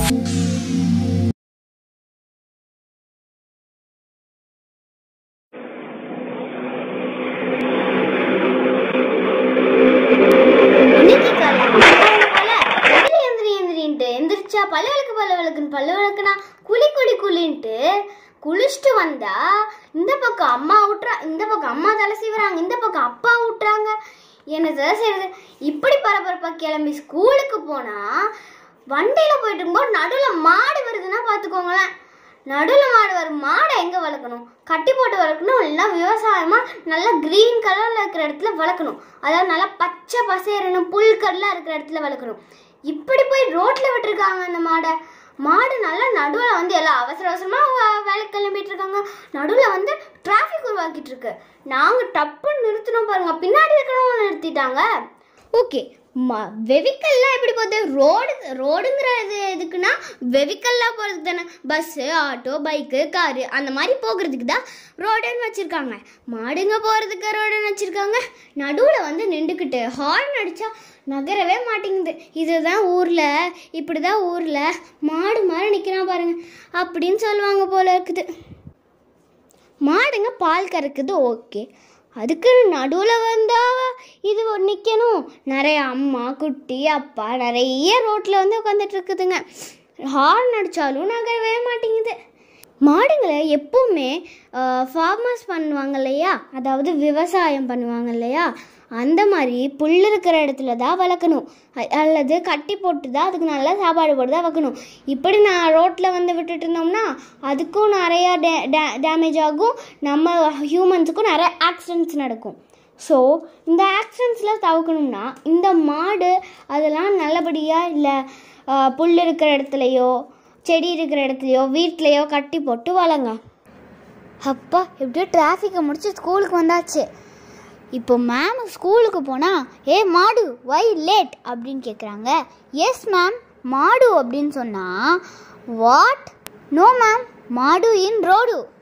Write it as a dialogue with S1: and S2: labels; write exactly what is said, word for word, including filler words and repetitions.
S1: எந்திரிச்சா பல்லவலுக்கு பல்லவலுக்குன்னு பல்லவலுக்குனா குளி குளி குளின்ட்டு குளிச்சுட்டு வந்தா இந்த பக்கம் அம்மா ஊட்டுறா, இந்த பக்கம் அம்மா தலை சீவுறாங்க, இந்த பக்கம் அப்பா ஊட்டுறாங்க. எனக்கு செய்யறது இப்படி பரபரப்பா கிளம்பி ஸ்கூலுக்கு போனா வண்டியில போயிட்டு இருக்கும்போது நடுவில் மாடு வருதுன்னா பார்த்துக்கோங்களேன். நடுவில் மாடு வரும். மாடை எங்கே வளர்க்கணும்? கட்டி போட்டு வளர்க்கணும், இல்லைன்னா விவசாயமாக நல்லா க்ரீன் கலரில் இருக்கிற இடத்துல வளர்க்கணும். அதாவது நல்லா பச்சை பசேரணும் புல்கடலாக இருக்கிற இடத்துல வளர்க்கணும். இப்படி போய் ரோட்டில் விட்டுருக்காங்க அந்த மாடை. மாடு நல்லா நடுவில் வந்து எல்லாம் அவசர அவசரமாக வேலைக்கு கிளம்பிட்டு இருக்காங்க. நடுவில் வந்து டிராஃபிக் உருவாக்கிட்டு இருக்கு. நாங்கள் டப்புன்னு நிறுத்தினோம் பாருங்க, பின்னாடி இருக்கிறவங்க நிறுத்திட்டாங்க. ஓகே, மா வெஹிக்கல்லாம் எப்படி போகுது? ரோடு ரோடுங்கிறது எதுக்குன்னா வெஹிக்கல்லாம் போகிறதுக்கு தானே. பஸ்ஸு, ஆட்டோ, பைக்கு, காரு அந்த மாதிரி போகிறதுக்கு தான் ரோடுன்னு வச்சுருக்காங்க. மாடுங்க போகிறதுக்கு ரோடுன்னு வச்சுருக்காங்க. நடுவில் வந்து நின்றுக்கிட்டு ஹார்ன் அடித்தா நகரவே மாட்டேங்குது. இதுதான் ஊரில், இப்படி தான் ஊரில் மாடு மாதிரி நிற்கிறான் பாருங்க அப்படின்னு சொல்லுவாங்க போல இருக்குது. மாடுங்க பால் கறக்குது, ஓகே. அதுக்கு நடுவில் வந்தால் இது நிற்கணும். நிறைய அம்மா, குட்டி, அப்பா நிறைய ரோட்டில் வந்து உட்காந்துட்டு இருக்குதுங்க. ஹார்ன் அடித்தாலும் நகரவே மாட்டேங்குது. மாடுங்களை எப்போவுமே ஃபார்மர்ஸ் பண்ணுவாங்க இல்லையா, அதாவது விவசாயம் பண்ணுவாங்க இல்லையா, அந்த மாதிரி புல் இருக்கிற இடத்துல தான் வளர்க்கணும். அல்லது கட்டி போட்டு தான் அதுக்கு நல்லா சாப்பாடு போட்டு தான் வைக்கணும். இப்படி நான் ரோட்டில் வந்து விட்டுட்டு இருந்தோம்னா அதுக்கும் நிறையா டே டே டேமேஜ் ஆகும். நம்ம ஹியூமன்ஸுக்கும் நிறைய ஆக்சிடென்ட்ஸ் நடக்கும். ஸோ இந்த ஆக்சிடென்ட்ஸில் தவிர்க்கணும்னா இந்த மாடு அதெல்லாம் நல்லபடியாக இல்லை புல் இருக்கிற இடத்துலையோ செடி இருக்கிற இடத்துலையோ வீட்லேயோ கட்டி போட்டு வளங்க. அப்பா எப்படியோ டிராஃபிக்கை முடிச்சு ஸ்கூலுக்கு வந்தாச்சு. இப்போ மேம் ஸ்கூலுக்கு போனால் ஏ மாடு வை லேட் அப்படின்னு கேட்குறாங்க. எஸ் மேம் மாடு அப்படின்னு சொன்னால் வாட்? நோ மேம் மாடு இன் ரோடு.